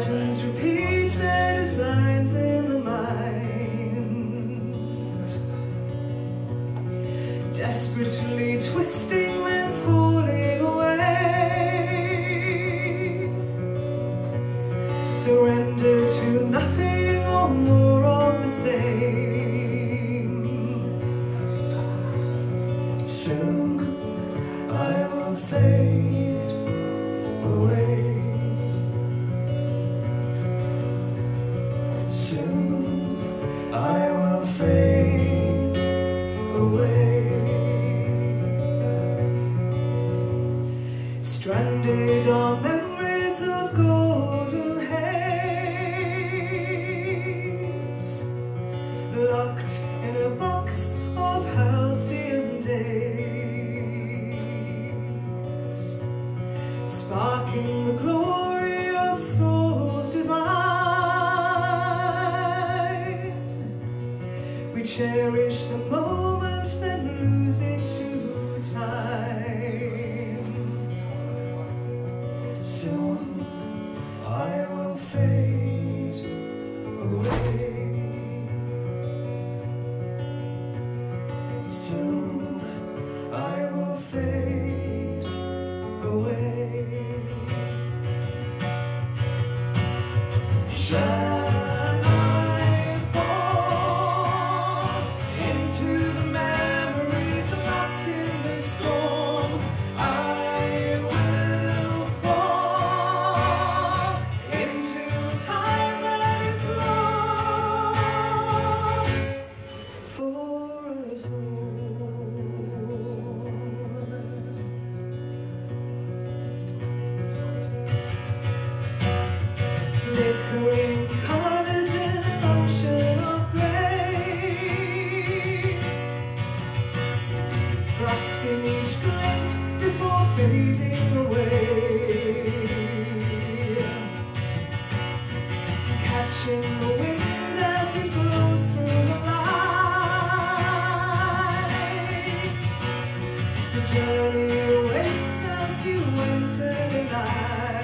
Patterns repeat their designs in the mind, desperately twisting then falling away. Surrender to nothing or more of the same. Soon I will fade away. Soon I will fade away. Stranded are memories of golden haze, locked in a box of halcyon days, sparking the glory of souls divine. We cherish the moment, then lose it to time. Soon I will fade away. Soon I will fade away. Shall I fall into the memories lost in the storm? I will fall into time that is lost for us all. Flickering colors in an ocean of grey, grasping each glint before fading away, catching the wind as it blows through the light. The journey awaits as you enter the night.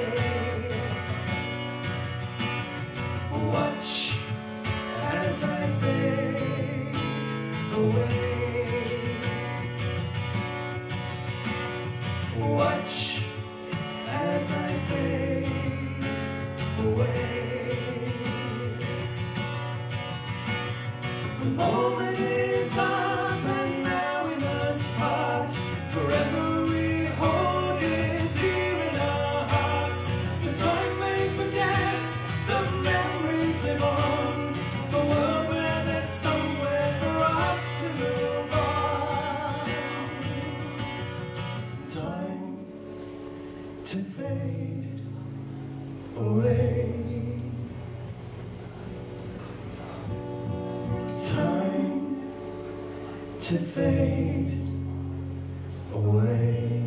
Watch as I fade away. Watch as I fade away. The moment is up and now we must part. Forever we hold it dear in our hearts. The time may forget, the memories live on. The world where there's somewhere for us to move on. Time to fade away. Time to fade away.